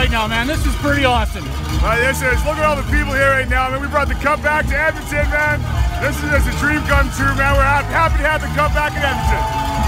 right now, man. This is pretty awesome. This is. Look at all the people here right now, man. We brought the Cup back to Edmonton, man. This is just a dream come true, man. We're happy to have the Cup back in Edmonton.